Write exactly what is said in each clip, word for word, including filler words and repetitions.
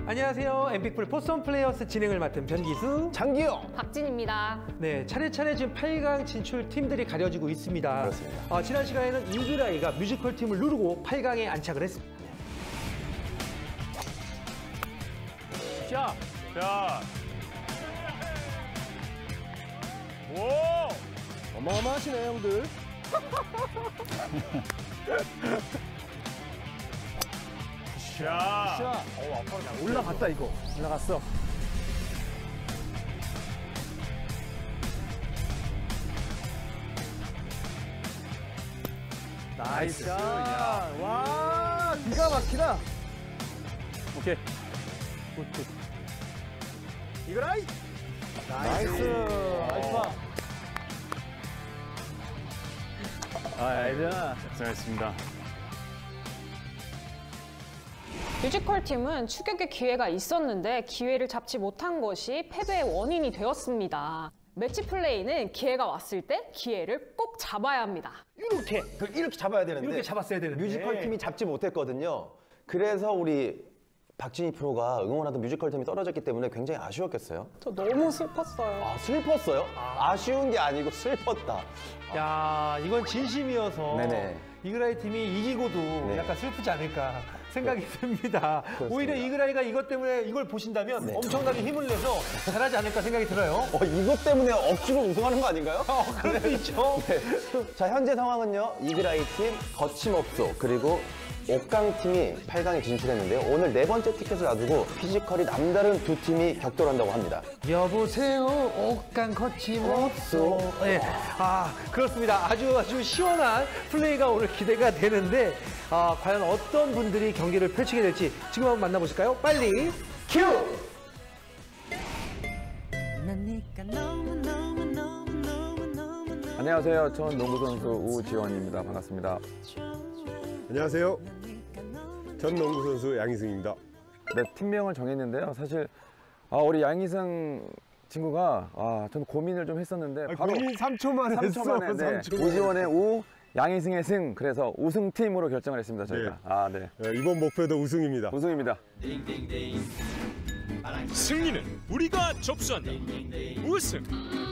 안녕하세요. 엠픽풀 포스원 플레이어스 진행을 맡은 변기수, 장기영, 박진입니다. 네, 차례차례 지금 팔 강 진출 팀들이 가려지고 있습니다. 그렇습니다. 어, 지난 시간에는 이글아이가 뮤지컬 팀을 누르고 팔 강에 안착을 했습니다. 자, 자. 오! 어마어마하시네 형들. 자. 자, 어, 아빠가 올라갔다 이거. 올라갔어. 나이스. 야. 와, 기가 막히다. 오케이. 굿굿. 이글아이. 나이스. 나이스 파. 아, 알자. 잘했습니다. 뮤지컬 팀은 추격의 기회가 있었는데 기회를 잡지 못한 것이 패배의 원인이 되었습니다. 매치 플레이는 기회가 왔을 때 기회를 꼭 잡아야 합니다. 이렇게 이렇게 잡아야 되는데 이렇게 잡았어야 되는데 뮤지컬 팀이 잡지 못했거든요. 그래서 우리 박진희 프로가 응원하던 뮤지컬 팀이 떨어졌기 때문에 굉장히 아쉬웠겠어요. 저 너무 슬펐어요. 아, 슬펐어요? 아쉬운 게 아니고 슬펐다. 야, 이건 진심이어서 네네. 이글아이 팀이 이기고도 네. 약간 슬프지 않을까 생각이 듭니다. 그렇습니다. 오히려 이글아이가 이것 때문에 이걸 보신다면 네. 엄청나게 힘을 내서 잘하지 않을까 생각이 들어요. 어, 이것 때문에 억지로 우승하는 거 아닌가요? 어, 그럴 수 있죠. 네. 자, 현재 상황은요. 이글아이 팀, 거침없소, 그리고 옥강팀이 팔 강에 진출했는데요. 오늘 네 번째 티켓을 놔두고 피지컬이 남다른 두 팀이 격돌한다고 합니다. 여보세요, 옥강 거침없소. 네, 아 그렇습니다. 아주 아주 시원한 플레이가 오늘 기대가 되는데 아, 과연 어떤 분들이 경기를 펼치게 될지 지금 한번 만나보실까요? 빨리 큐! 안녕하세요. 전 농구 선수 우지원입니다. 반갑습니다. 안녕하세요. 전 농구 선수 양희승입니다. 네, 팀명을 정했는데요. 사실 아, 우리 양희승 친구가 아, 전 고민을 좀 했었는데 아, 바로 고민 삼 초 만에 삼 초 했어. 만에 네, 삼 초 만에. 우지원의 우, 양희승의 승. 그래서 우승팀으로 결정을 했습니다. 저희가. 네. 아, 네. 네, 이번 목표도 우승입니다. 우승입니다. 승리는 우리가 접수한다. 우승.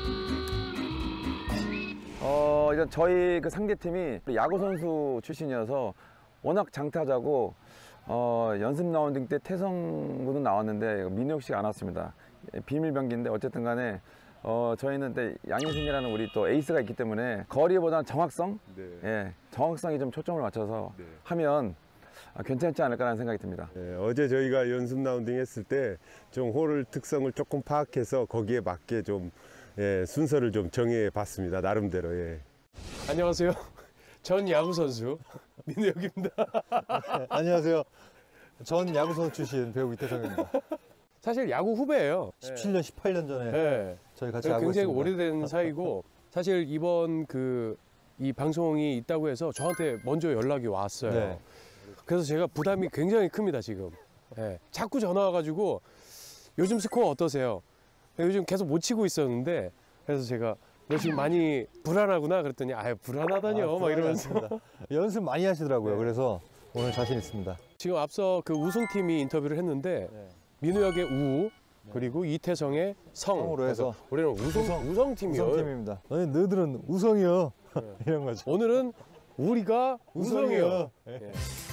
어, 일단 저희 그 상대팀이 야구 선수 출신이어서 워낙 장타자고 어, 연습 라운딩 때 태성 군은 나왔는데 민우혁 씨가 안 왔습니다. 비밀 병기인데 어쨌든 간에 어, 저희는 때 양희승이라는 우리 또 에이스가 있기 때문에 거리보다는 정확성, 네. 예, 정확성이 좀 초점을 맞춰서 네. 하면 아, 괜찮지 않을까라는 생각이 듭니다. 네, 어제 저희가 연습 라운딩 했을 때 좀 홀 특성을 조금 파악해서 거기에 맞게 좀 예, 순서를 좀 정해 봤습니다. 나름대로. 예. 안녕하세요. 전 야구 선수 민우혁입니다. 안녕하세요. 전 야구선수 출신 배우 이태성입니다. 사실 야구 후배예요. 십칠 년, 십팔 년 전에 네. 저희 같이 굉장히 야구했습니다. 오래된 사이고 사실 이번 그 이 방송이 있다고 해서 저한테 먼저 연락이 왔어요. 네. 그래서 제가 부담이 굉장히 큽니다 지금. 네. 자꾸 전화 와가지고 요즘 스코어 어떠세요? 요즘 계속 못 치고 있었는데 그래서 제가 너 지금 많이 불안하구나 그랬더니 아유 불안하다뇨 아, 막 이러면서 불안하십니다. 연습 많이 하시더라고요. 네. 그래서 오늘 자신 있습니다. 지금 앞서 그 우승팀이 인터뷰를 했는데 네. 민우혁의 우 그리고 이태성의 성 성으로 해서 그래서 우리는 우성, 우성, 우성팀이요. 우성팀입니다. 너희 너희들은 우성이요. 이런 거죠. 오늘은 우리가 우성이요. 네. 예.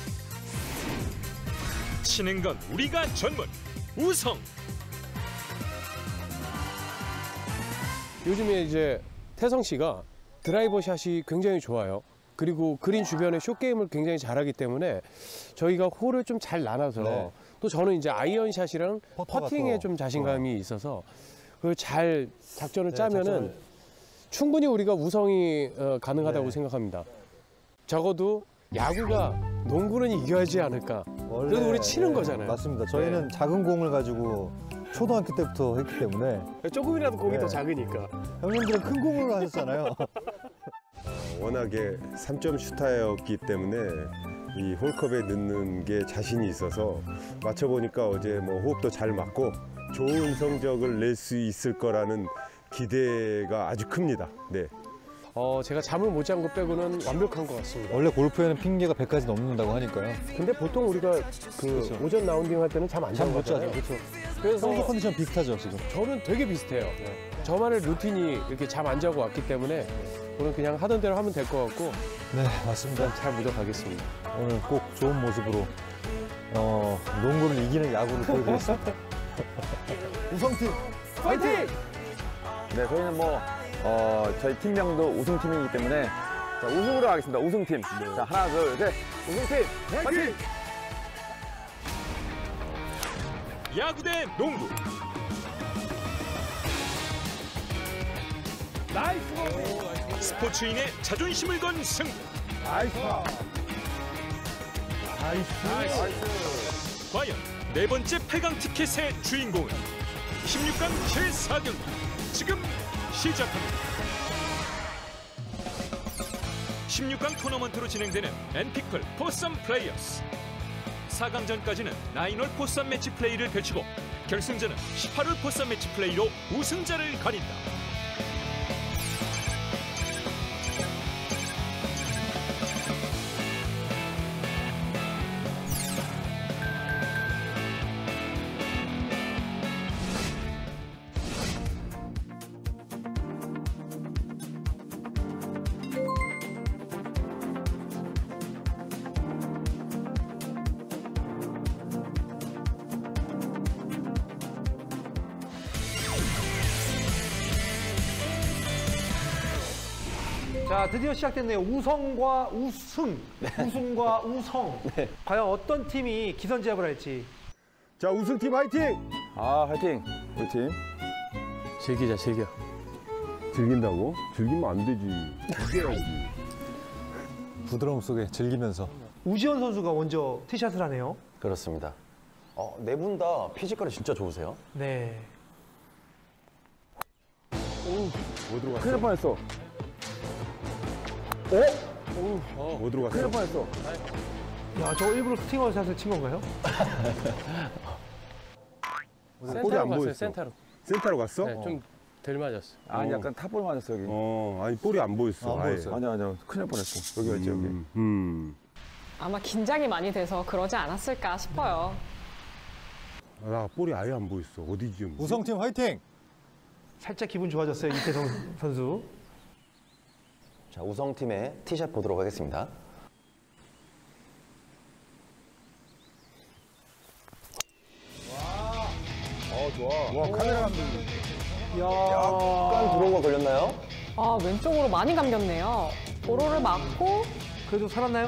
치는 건 우리가 전문. 우성. 요즘에 이제 태성 씨가 드라이버 샷이 굉장히 좋아요. 그리고 그린 주변에 숏게임을 굉장히 잘하기 때문에 저희가 홀을 좀 잘 나눠서 네. 또 저는 이제 아이언샷이랑 퍼터가 퍼팅에 또 좀 자신감이 있어서 그걸 잘 작전을 네, 짜면은 작전을- 충분히 우리가 우성이 어, 가능하다고 네. 생각합니다. 적어도 야구가 농구는 이겨야지 않을까. 원래- 그래도 우리 치는 네, 거잖아요. 맞습니다. 저희는 작은 공을 가지고 초등학교 때부터 했기 때문에 조금이라도 공이 네. 더 작으니까. 형님들은 큰 공으로 하셨잖아요. 워낙에 삼 점 슈터였기 때문에 이 홀컵에 넣는 게 자신이 있어서 맞춰보니까 어제 뭐 호흡도 잘 맞고 좋은 성적을 낼 수 있을 거라는 기대가 아주 큽니다. 네. 어, 제가 잠을 못 잔 것 빼고는 완벽한 것 같습니다. 원래 골프에는 핑계가 백 가지 넘는다고 하니까요. 근데 보통 우리가 그 오전 라운딩 할 때는 잠 안 자고 잠 못 자죠. 가잖아요. 그렇죠. 그래서 평소 컨디션 비슷하죠, 지금. 저는 되게 비슷해요. 저만의 루틴이 이렇게 잠 안 자고 왔기 때문에 오늘 그냥 하던 대로 하면 될 것 같고 네, 맞습니다. 잘 무적하겠습니다. 오늘 꼭 좋은 모습으로 어, 농구를 이기는 야구를 보여드리겠습니다. 우성팀 파이팅! 네, 저희는 뭐 어, 저희 팀명도 우승팀이기 때문에 자, 우승으로 가겠습니다. 우승팀. 자, 하나, 둘, 셋. 우승팀 파이팅! 야구 대 농구. 스포츠인의 자존심을 건 승부. 과연 네 번째 팔 강 티켓의 주인공은 십육 강 제사 경기 지금 시작합니다. 십육 강 토너먼트로 진행되는 엔피클 포썸 플레이어스. 사 강전까지는 나인홀 포썸 매치 플레이를 펼치고 결승전은 십팔 홀 포썸 매치 플레이로 우승자를 가린다. 자, 드디어 시작됐네요. 우성과 우승, 우승과 우성. 과연 어떤 팀이 기선제압을 할지. 자, 우승팀 화이팅! 아, 화이팅! 우리 팀. 즐기자, 즐겨. 즐긴다고? 즐기면 안 되지. 즐겨야지. 부드러움 속에 즐기면서. 우지원 선수가 먼저 티샷을 하네요. 그렇습니다. 어, 네 분 다 피지컬이 진짜 좋으세요. 네. 뭐 들어갔어? 큰일 날 뻔했어. 뭐 들어갔어? 큰일 날 뻔했어. 야, 저거 일부러 스팅어 샷을 친 건가요? 볼이 안 갔어요, 보였어. 센터로. 센터로 갔어? 네, 좀 덜 맞았어. 아니, 어. 약간 탑볼 맞았어, 여기. 어, 아니 볼이 안 보였어. 안 아예. 보였어요. 아니야, 아니야. 큰일 날 뻔했어. 여기 왔지, 여기. 음, 음. 아마 긴장이 많이 돼서 그러지 않았을까 싶어요. 아, 나 볼이 아예 안 보였어. 어디 지금? 우성팀 화이팅! 살짝 기분 좋아졌어요, 이태성 선수. 자, 우성팀의 티샷 보도록 하겠습니다. 와, 카메라 감독. 약간 들어오가 걸렸나요? 아, 왼쪽으로 많이 감겼네요. 도로를 막고 그래도 살았나요?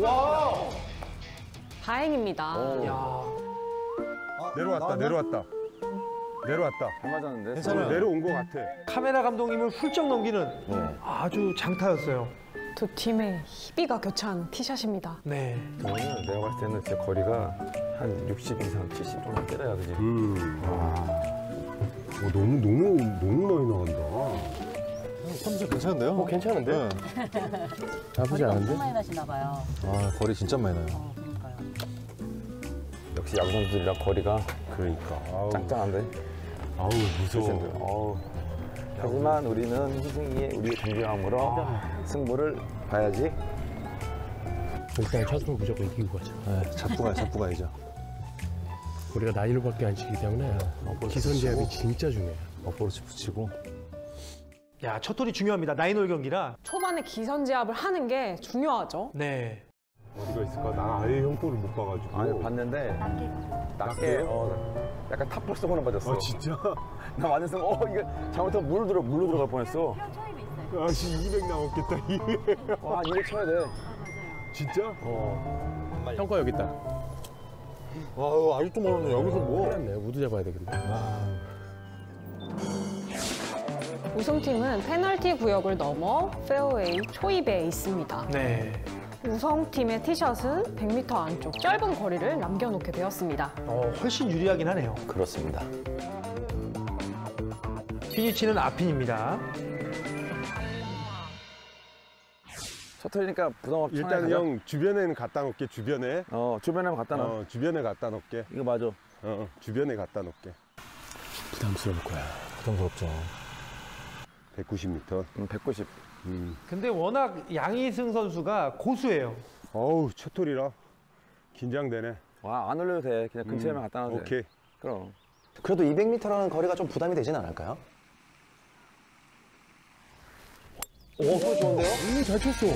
다행입니다. 야, 내려왔다, 나왔나? 내려왔다. 내려왔다. 잘 맞았는데. 괜찮아요. 내려온 것 같아. 카메라 감독님을 훌쩍 넘기는 네. 아주 장타였어요. 두 팀의 희비가 교차한 티샷입니다. 네. 저는 내가 봤을 때는 진짜 거리가 한 육십 이상, 칠십 정도 때려야 그지? 음. 어, 너무, 너무, 너무 많이 나간다. 컨디션 괜찮은데요? 어, 괜찮은데? 네. 나쁘지 않은데? 엄청 많이 나시나 봐요. 아, 거리 진짜 많이 나요. 어, 그러니까요. 역시 야구 선수들이라 거리가 그러니까. 아우, 짱짱한데. 아우 무서워. 어우. 하지만 우리는 희승이의 우리의 존경함으로 승부를 봐야지. 일단 첫 홀 무조건 이기고 가자. 네, 잡고 가야, 잡고 가야죠. 우리가 나인홀밖에 안 치기 때문에 기선 제압이 진짜 중요해요. 어프로치 붙이고. 야, 첫 홀이 중요합니다. 나인홀 경기라. 초반에 기선 제압을 하는 게 중요하죠. 네. 어디가 있을까? 난 아예 형볼을 못 봐가지고. 아니 봤는데 낮게. 낮게 어, 약간 탑볼 쓰고는 맞았어. 아 진짜? 나 완전 순간 어 이거 잘못하면 물로 들어 물로 들어갈 뻔했어. 편 초입에 있어요. 아씨 이백 나왔겠다. 이백. 와 이백 쳐야 돼. 진짜? 어. 형 거 여기 있다. 와, 아직도 멀었네. 여기서 뭐. 그렇네. 우드 잡아야 되겠네. 우승팀은 페널티 구역을 넘어 페어웨이 초입에 있습니다. 네. 우성팀의 티샷은 백 미터 안쪽 짧은 거리를 남겨놓게 되었습니다. 어, 훨씬 유리하긴 하네요. 그렇습니다. 피니치는 앞핀입니다. 셔틀이니까 부담 없이 일단 편하게 형 주변에는 갖다 놓게. 주변에. 가자. 어 주변에 한번 갖다 놔. 어 주변에 갖다 놓게. 이거 맞아. 어, 어 주변에 갖다 놓게. 부담스러울 거야. 부담스럽죠. 백구십 미터. 음, 백구십. 음. 근데 워낙 양희승 선수가 고수예요. 어우, 첫 홀이라 긴장되네. 와, 안 올려도 돼. 그냥 근처에만 갖다 놔도 돼. 오케이. 그럼. 그래도 이백 미터라는 거리가 좀 부담이 되진 않을까요? 오, 그거 좋은데요? 오, 잘 쳤어.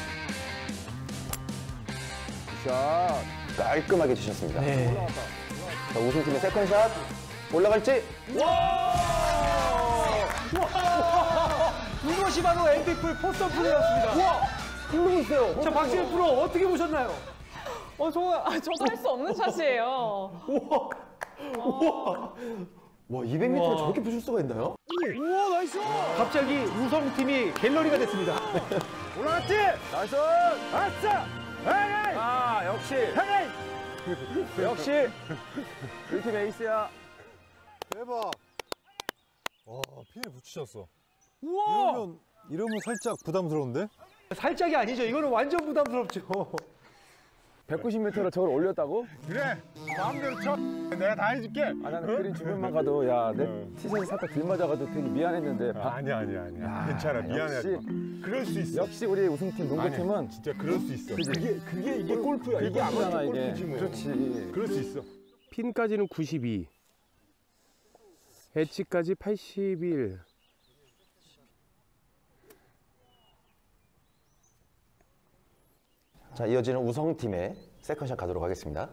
샷. 깔끔하게 치셨습니다. 네. 자, 우승팀의 세컨샷 올라갈지? 이것이 바로 엔픽풀 포스터 플레이였습니다. 우와! 흐르고 있어요. 자, 박지현 프로 어떻게 보셨나요? 어, 저, 아, 저도 할 수 없는 샷이에요. 우와. 우와. 와, 이백 미터를 우와. 저렇게 부실 수가 있나요? 우와, 나이스. 갑자기 우성팀이 갤러리가 됐습니다. 올라갔지? 나이스! 아싸! 헤이! 아, 역시. 헤이! 역시. 우리 팀 에이스야. 대박. 와, 핀을 붙이셨어. 우와. 이러면, 이러면 살짝 부담스러운데? 살짝이 아니죠. 이거는 완전 부담스럽죠. 백구십 미터를 저걸 올렸다고? 그래, 마음대로 쳐. 내가 다 해줄게. 아, 나는 그린 주변만 가도, 야, 내 티샷이 살짝 길 맞아가지고 되게 미안했는데. 바- 아니야, 아니야, 아니야. 괜찮아, 미안해. 역시. 그럴 수 있어. 역시 우리 우승팀 농구팀은 아니야, 진짜 그럴 수 있어. 그지? 그게 그게 이게 골프야. 이게 골프잖아, 아마추어 이게. 골프지 뭐. 그렇지. 그럴 수 있어. 핀까지는 구십이, 엣지까지 팔십일. 자, 이어지는 우성팀의 세컨샷 가도록 하겠습니다.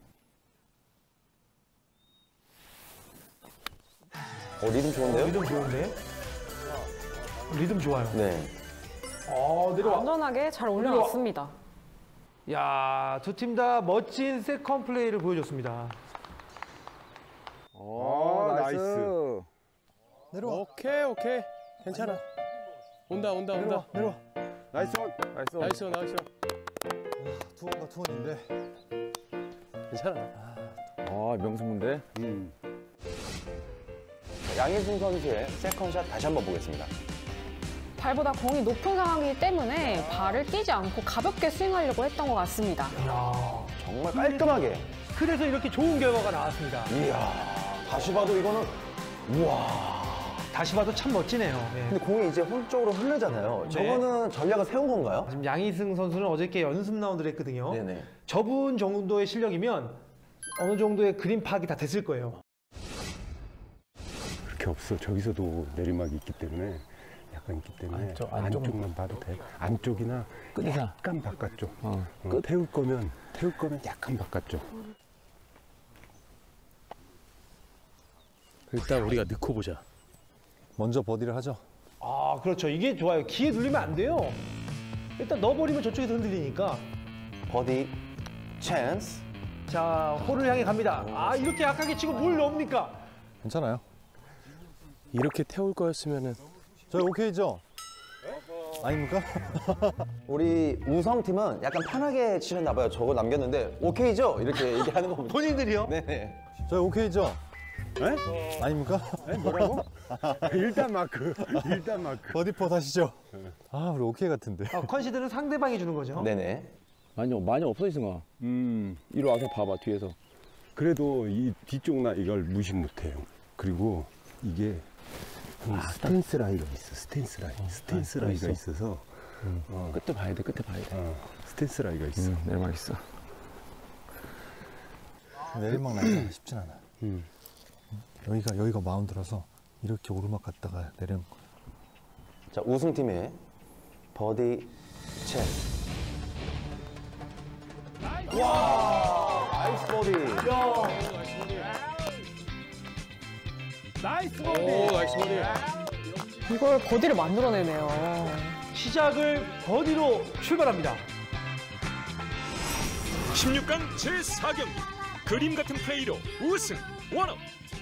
어, 리듬 좋은데요? 리듬 좋은데? 리듬 좋아요. 네. 어, 내려와. 안전하게 잘 올려놨습니다. 야, 두 팀 다 멋진 세컨 플레이를 보여줬습니다. 오, 아, 나이스. 나이스. 내려와. 오케이, 오케이. 괜찮아. 온다, 온다, 온다. 내려와. 나이스 온. 나이스. 나이스, 나이스. 투원과 투원인데. 괜찮아. 아, 명승문데. 음. 양희승 선수의 세컨샷 다시 한번 보겠습니다. 발보다 공이 높은 상황이기 때문에 발을 띄지 않고 가볍게 스윙하려고 했던 것 같습니다. 이야, 정말 깔끔하게. 그래서 이렇게 좋은 결과가 나왔습니다. 이야, 다시 봐도 이거는 우와. 다시 봐도 참 멋지네요. 네. 근데 공이 이제 홀 쪽으로 흐르잖아요. 저거는 전략을 세운 건가요? 지금 양희승 선수는 어저께 연습 라운드를 했거든요. 네네. 저분 정도의 실력이면 어느 정도의 그린 파악이 다 됐을 거예요. 그렇게 없어. 저기서도 내리막이 있기 때문에 약간 있기 때문에 안쪽, 안쪽. 안쪽만 봐도 돼. 안쪽이나 끝이야. 약간 바깥쪽. 어. 어, 태울 거면 태울 거면 약간 바깥쪽. 일단 우리가 넣고 보자. 먼저 버디를 하죠. 아, 그렇죠. 이게 좋아요. 기회 눌리면 안 돼요. 일단 넣어버리면 저쪽에서 흔들리니까. 버디 찬스. 자, 홀을 향해 갑니다. 아, 이렇게 약하게 치고 뭘 넣습니까? 괜찮아요. 이렇게 태울 거였으면은 저희 오케이죠? 아닙니까? 우리 우성팀은 약간 편하게 치셨나 봐요. 저거 남겼는데 오케이죠? 이렇게 얘기하는 겁니다. 본인들이요? 네네. 저희 오케이죠? 에? 아닙니까? 에? 뭐라고? 일단 마크. 일단 마크. 버디 펫 하시죠? 아, 우리 오케이 같은데. 아, 컨시드는 상대방이 주는 거죠. 네네. 많이, 많이 없어, 이승아. 음. 이리 와서 봐봐, 뒤에서. 그래도 이 뒤쪽 나 이걸 무시 못해요. 그리고 이게 스탠스 라이가 있어. 스탠스 라이. 스탠스 라이가 있어서 어, 끝에 봐야 돼, 끝에 봐야 돼. 어, 스탠스 라이가 있어. 응, 내리막 있어. 내리막 나기가 쉽진 않아요. 음. 여기가, 여기가 마운드라서 이렇게 오르막 갔다가 내리는 거. 자, 우승팀의 버디 찬스. 와! 나이스 버디. 나이스 오, 버디! 나이스 버디. 이걸 버디를 만들어내네요. 시작을 버디로 출발합니다. 십육 강 제사 경기 그림 같은 플레이로 우승 원업.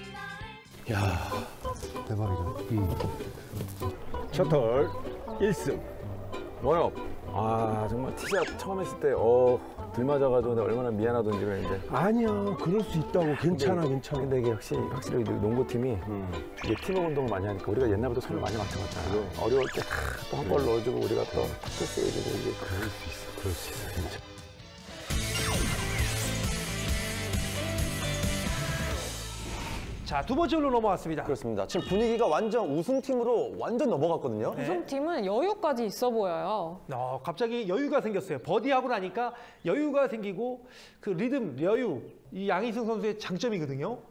대박이다. 첫홀 일 승. 원업. 아, 정말 티샷 처음 했을 때, 어, 들 맞아가지고 내가 얼마나 미안하던지 그랬는데. 아니야, 그럴 수 있다고. 괜찮아, 근데, 괜찮아. 근데 이게 확실히, 확실히 농구팀이 음. 이게 팀워크 운동을 많이 하니까 우리가 옛날부터 손을 많이 맞춰봤잖아. 어려울 때 또 한 번 넣어주고 우리가 또 패스 해주고 이게. 그럴 수 있어, 그럴 수 있어, 진짜. 자, 두 번째 홀로 넘어왔습니다. 그렇습니다. 지금 분위기가 완전 우승팀으로 완전 넘어갔거든요. 네. 우승팀은 여유까지 있어 보여요. 어, 갑자기 여유가 생겼어요. 버디하고 나니까 여유가 생기고 그 리듬, 여유, 이 양희승 선수의 장점이거든요.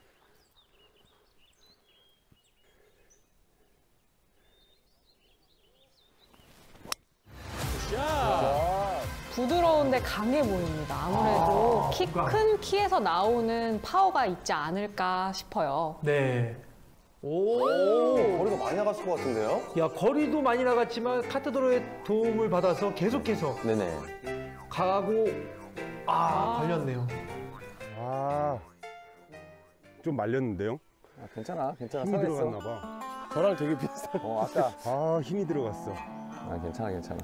부드러운데 강해 보입니다. 아무래도 아, 키 큰 키에서 나오는 파워가 있지 않을까 싶어요. 네. 오. 오, 거리가 많이 나갔을 것 같은데요? 야, 거리도 많이 나갔지만 카트도로의 도움을 받아서 계속해서 네네. 가고 아, 걸렸네요. 아, 좀 말렸는데요? 아, 괜찮아, 괜찮아. 힘이 살았어. 들어갔나 봐. 저랑 되게 비슷해. 어, 아까. 아, 힘이 들어갔어. 아, 괜찮아, 괜찮아.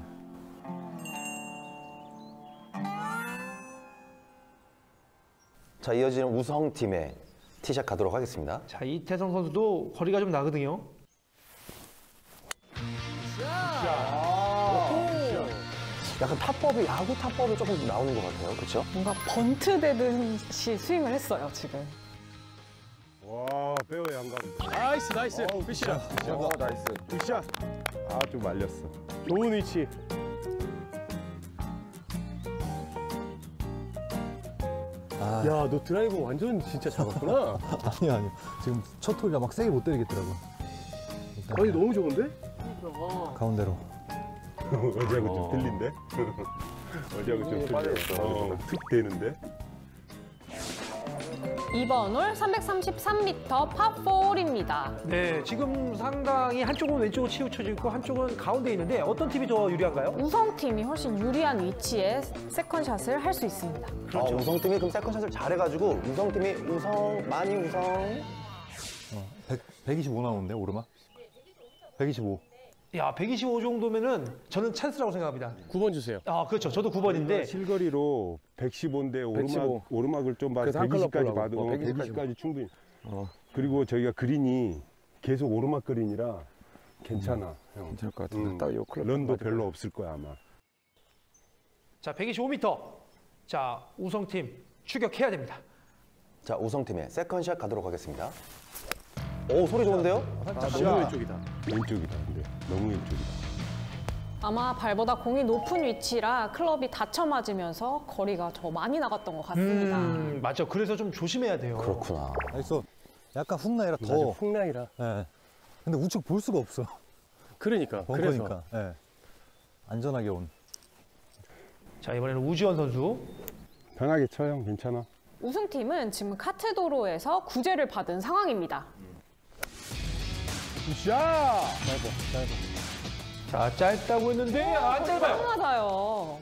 자, 이어지는 우성팀의 티샷 가도록 하겠습니다. 자, 이태성 선수도 거리가 좀 나거든요. 약간 탑법이 야구 탑법이 조금 나오는 것 같아요. 그렇죠? 뭔가 번트 되듯이 스윙을 했어요, 지금. 와, 페어의 한감. 나이스, 나이스. 굿샷. 어, 나이스. 굿샷. 아, 좀 말렸어. 좋은 위치. 아, 야, 너 드라이버 완전 진짜 잡았구나. 아니 아니. 지금 첫 홀이라 막 세게 못 때리겠더라고. 일단 아니, 너무 좋은데? 가운데로. 어제하고 좀 틀린데? 어제하고 좀 틀려. 어, 툭 되는데? 이번 홀 삼백삼십삼 미터 파4홀입니다. 네, 지금 상당히 한쪽은 왼쪽으로 치우쳐져 있고 한쪽은 가운데 있는데 어떤 팀이 더 유리한가요? 우성팀이 훨씬 유리한 위치에 세컨샷을 할 수 있습니다. 그렇죠. 아, 우성팀이 그럼 세컨샷을 잘해가지고 우성팀이 우성 많이 우성. 어, 백, 백이십오 나오는데 오르막? 백이십오. 야, 백이십오 정도면은 저는 찬스라고 생각합니다. 구 번 주세요. 아, 그렇죠. 저도 구 번인데 실거리로 백십오인데 오르막, 백십오. 오르막을 좀 받아 그래서 한 클럽 백이십까지 보려고. 받으면 어, 백이십까지. 백이십까지 충분히. 어, 그리고 저희가 그린이 계속 오르막 그린이라 괜찮아. 형. 괜찮을 것 같은데. 음, 딱 요 클럽 런도 맞을 별로 거야. 없을 거야 아마. 자, 백이십오 미터. 자, 우성팀 추격해야 됩니다. 자, 우성팀의 세컨샷 가도록 하겠습니다. 오, 소리 좋은데요? 아, 너무 왼쪽이다. 왼쪽이다. 근데 너무 왼쪽이다. 아마 발보다 공이 높은 위치라 클럽이 닫혀 맞으면서 거리가 더 많이 나갔던 것 같습니다. 음, 맞죠. 그래서 좀 조심해야 돼요. 그렇구나. 나이스. 약간 훅라이라 맞아, 더. 풍랑이라. 예. 근데 우측 볼 수가 없어. 그러니까. 그래서. 벙커니까. 예. 안전하게 온. 자, 이번에는 우지원 선수. 편하게 쳐, 형. 괜찮아. 우승팀은 지금 카트도로에서 구제를 받은 상황입니다. 굿샷! 짧아, 짧아. 자, 짧다고 했는데 안 짧아요. 맞아요.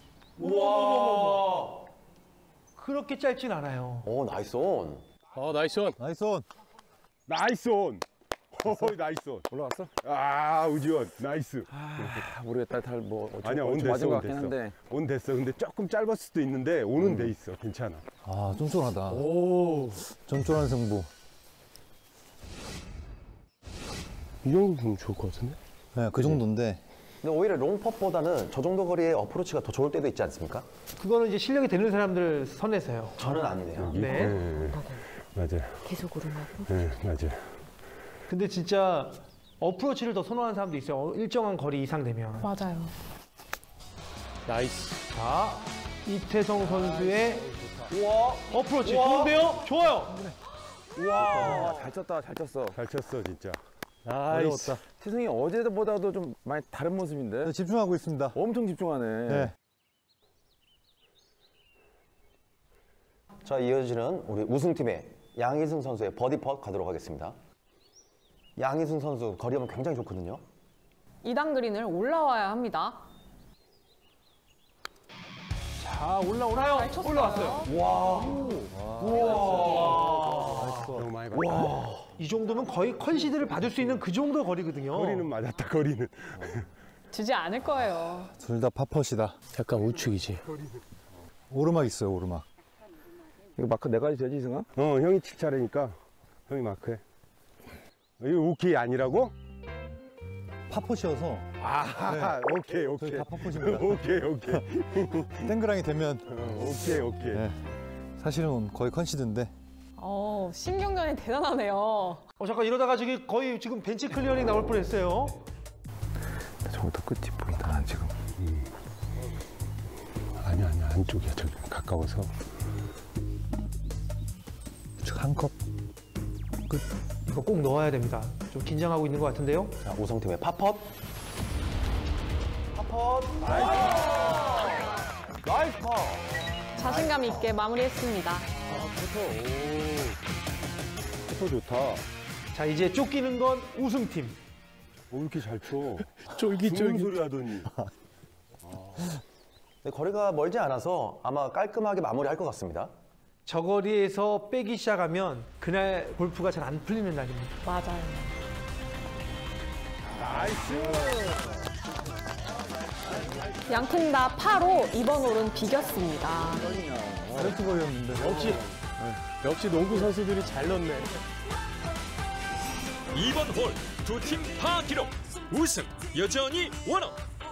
우와. 그렇게 짧진 않아요. 오, 나이스 온. 어, 나이스 온. 나이스 온. 나이스 온! 오, 나이스 온. 올라갔어? 아, 우지원. 나이스. 아, 모르겠다. 달 뭐. 어쩌- 아니야, 온 어쩌- 됐어, 맞은 것 온 같긴 됐어. 한데. 온 됐어. 근데 조금 짧았을 수도 있는데 오는 음. 돼 있어. 괜찮아. 아, 쫀쫀하다. 오. 쫀쫀한 승부. 이 정도 보면 좋을 것 같은데? 네, 그 정도인데. 근데 오히려 롱퍼보다는 저 정도 거리의 어프로치가 더 좋을 때도 있지 않습니까? 그거는 이제 실력이 되는 사람들 선에서요. 저는 아니네요. 여기? 네. 네. 맞아요. 계속 오르막으로. 네, 맞아요. 근데 진짜 어프로치를 더 선호하는 사람도 있어요. 어, 일정한 거리 이상 되면. 맞아요. 나이스. 자, 이태성 선수의 어프로치 좋은데요? 좋아요. 와, 잘 쳤다, 잘 쳤어. 잘 쳤어, 진짜. 나이스. 어려웠다. 태승이 어제보다도 좀 많이 다른 모습인데? 네, 집중하고 있습니다. 엄청 집중하네. 네. 자, 이어지는 우리 우승팀의 양희승 선수의 버디 펫 가도록 하겠습니다. 양희승 선수 거리감은 굉장히 좋거든요. 이 단 그린을 올라와야 합니다. 자, 올라오나요? 잘 쳤어요. 올라왔어요. 너무 많이 봤다. 이 정도면 거의 컨시드를 받을 수 있는 그 정도 거리거든요. 거리는 맞았다, 거리는. 주지 않을 거예요. 둘 다 파펫이다. 약간 우측이지. 오르막 있어요, 오르막. 이거 마크 내가 해도 되지, 이승아? 어, 형이 칠 차례니까 형이 마크해. 이거 오케이 아니라고? 파펫이어서 아, 오케이, 저희 오케이. 다 파펫입니다. 오케이, 오케이. 땡그랑이 되면 어, 오케이, 오케이. 네. 사실은 거의 컨시드인데 어, 신경전이 대단하네요. 어, 잠깐 이러다가 저기 거의 지금 벤치 클리어링 나올 뻔했어요. 저부터 끝이 보인다, 난 지금. 음. 아니야, 아니야. 안쪽이야. 저기 가까워서. 한 컵 끝. 이거 꼭 넣어야 됩니다. 좀 긴장하고 있는 것 같은데요. 자, 우성팀의 팝펫. 팝펫. 나이스. 나이스 파. 자신감 있게 마무리했습니다. 더 좋다. 자, 이제 쫓기는 건 우승팀. 오, 이렇게 잘 쳐. 쫄깃쫄깃. 소리 하더니. 네, 거리가 멀지 않아서 아마 깔끔하게 마무리할 것 같습니다. 저 거리에서 빼기 시작하면 그날 골프가 잘 안 풀리는 날입니다. 맞아요. 양팀 다 파로 이번 홀은 비겼습니다. 페널티 거리였는데. 역시 역시 농구 선수들이 잘 넣네. 이번 홀 두 팀 파 기록. 우승 여전히 원업.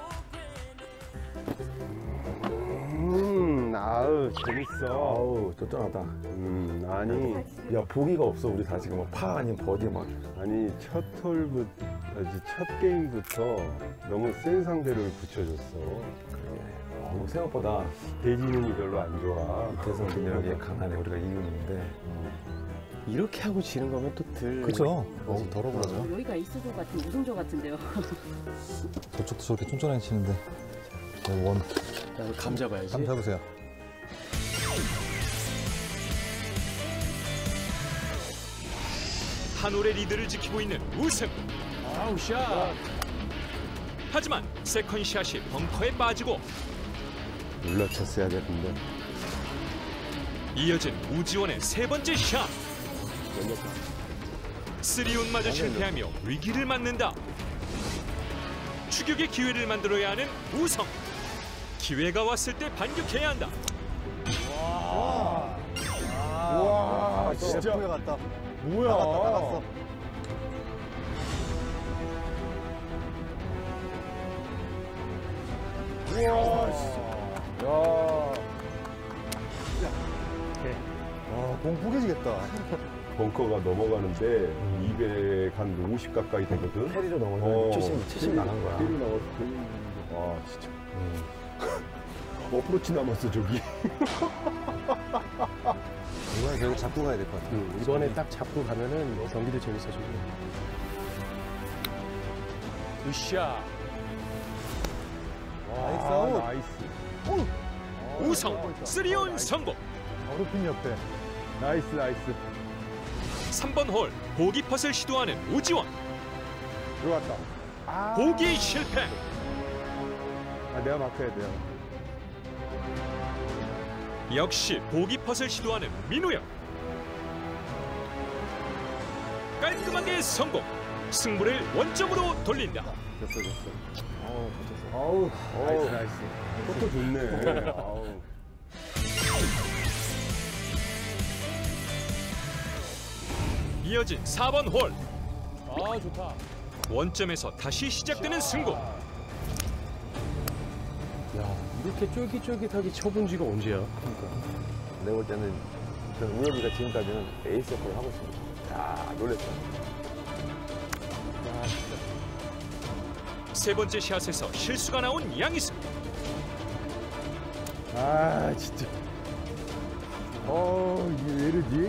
음, 아우, 재밌어. 아우, 쫓겨나다. 음, 아니, 야, 보기가 없어, 우리 다 지금. 뭐 파 아니면 버디 막. 아니, 첫 홀부터, 첫 게임부터 너무 센 상대를 붙여줬어. 어, 생각보다 대진이 별로 안 좋아. 대선 근력이 강하네, 우리가 이겼는데. 이렇게 하고 지는 거면 또 들. 그렇죠. 너무 더러워져. 여기가 이스도 같은 우승조 같은데요. 저쪽도 저렇게 쫀쫀하게 치는데. 네, 원. 야, 감 잡아야지. 한번 잡으세요. 한 홀의 리드를 지키고 있는 우승. 아우 샷. 하지만 세컨샷이 벙커에 빠지고 눌러쳤어야 되는데. 이어진 우지원의 세 번째 샷. 쓰리온마저 실패하며 위기를 맞는다. 추격의 기회를 만들어야 하는 우성. 기회가 왔을 때 반격해야 한다. 와, 진짜. 예쁘게 갔다. 뭐야. 나갔다, 나갔어. 와, 공 뿌개지겠다. 벙커가 넘어가는데 이백오십 가까이 되거든. 캐리로 넘어서 칠십, 칠십 나간 거야. 캐리 나가서 와, 진짜. 어프로치 남았어, 저기. 이번에 계속 잡고 가야 될 것 같아. 이번에 딱 잡고 가면은 경기도 재밌어지고. 굿샷. 나이스 아, 아웃. 나이스. 우성 쓰리온 성공. 어렵핀 옆에. 나이스, 나이스. 삼 번 홀 보기 펫을 시도하는 우지원. 들어왔다. 아, 보기 실패. 아, 내가 마크해야 돼요. 역시 보기 펫을 시도하는 민우영. 깔끔하게 성공. 승부를 원점으로 돌린다. 됐어, 됐어. 어우, 나이스, 나이스. 그것도 좋네. 아우. 이어진 사 번 홀. 아 좋다. 원점에서 다시 시작되는 승부. 야 이렇게 쫄깃쫄깃하게 쳐본 지가 언제야? 내가 볼 때는 저는 우혁이가 지금까지는 에이스 역할을 하고 있습니다. 야, 놀랬어. 세 번째 샷에서 실수가 나온 양희승. 아, 진짜. 어, 이게 왜 이러지?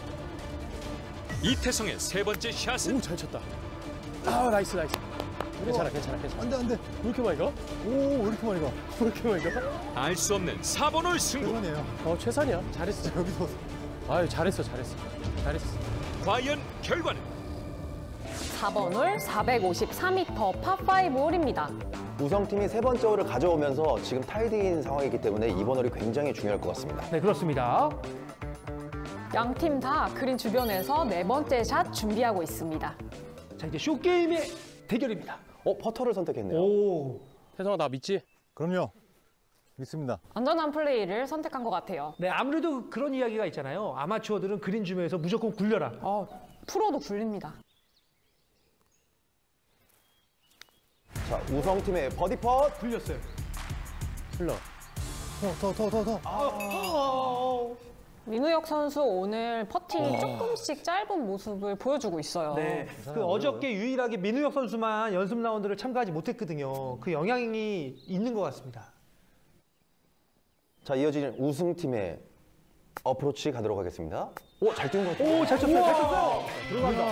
이태성의 세 번째 샷은 오잘 쳤다. 아 나이스 나이스. 괜찮아 괜찮아 괜찮아. 안 돼, 안 돼. 왜 이렇게 많이 가? 오, 왜 이렇게 많이 가? 왜 이렇게 많이 가? 알 수 없는 사 번 홀 승부. 대단해요. 어 최선이야. 잘했어. 여기서. 아유 잘했어 잘했어 잘했어. 과연 결과는? 사 번 홀 사백오십사 미터 파5 홀입니다. 우성팀이 세 번째 홀을 가져오면서 지금 타이드인 상황이기 때문에 이번 홀이 굉장히 중요할 것 같습니다. 네, 그렇습니다. 양 팀 다 그린 주변에서 네 번째 샷 준비하고 있습니다. 자, 이제 쇼게임의 대결입니다. 어, 퍼터를 선택했네요. 오. 태성아 나 믿지? 그럼요. 믿습니다. 안전한 플레이를 선택한 것 같아요. 네, 아무래도 그런 이야기가 있잖아요. 아마추어들은 그린 주변에서 무조건 굴려라. 어, 프로도 굴립니다. 자, 우성팀의 버디 펫. 굴렸어요. 흘러. 더, 더, 더, 더, 더. 아, 민우혁 선수 오늘 퍼팅이 조금씩 짧은 모습을 보여주고 있어요. 네, 그 어저께 유일하게 민우혁 선수만 연습 라운드를 참가하지 못했거든요. 그 영향이 있는 것 같습니다. 자, 이어지는 우승팀의 어프로치 가도록 하겠습니다. 오, 잘 뛰는 것 같아요. 오, 잘 쳤어요, 잘 쳤어요. 들어간다.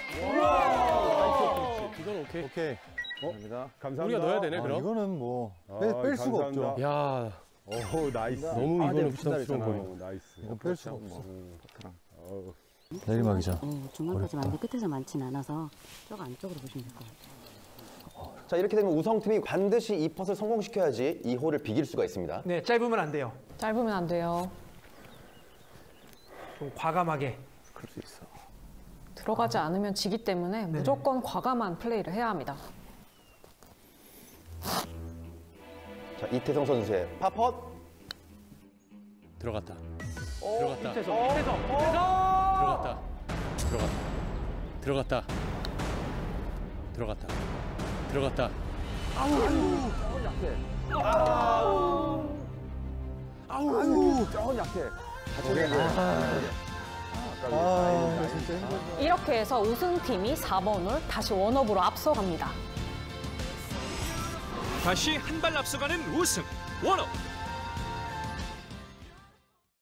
이건 오케이. 오케이. 감사합니다. 감사합니다. 우리가 넣어야 되네, 아, 그럼? 이거는 뭐 아, 뺄, 뺄 수가 감사합니다. 없죠. 야, 오, 나이스. 너무 아, 네, 이거는 붙인다 부담스러운 그랬잖아. 거예요. 오, 나이스. 이거 뺄 수가 없어. 어우. 내리막이죠. 네, 중간까지 왔는데 끝에서 많진 않아서 저 안쪽으로 보시면 될 것 같아요. 자, 이렇게 되면 우승팀이 반드시 이 펫을 성공시켜야지 이 홀을 비길 수가 있습니다. 네, 짧으면 안 돼요. 짧으면 안 돼요. 좀 과감하게. 그럴 수 있어. 들어가지 않으면 지기 때문에 무조건 과감한 플레이를 해야 합니다. 자, 이태성 선수의 파펫. 들어갔다. 들어갔다. 밑에서, 밑에서, 밑에서. 들어갔다. 들어갔다. 들어갔다. 들어갔다. 아우, 조금 약해. 아, 진짜 힘들다. 이렇게 해서 우승팀이 사 번 홀 다시 원업으로 앞서갑니다. 다시 한 발 앞서가는 우승 원업.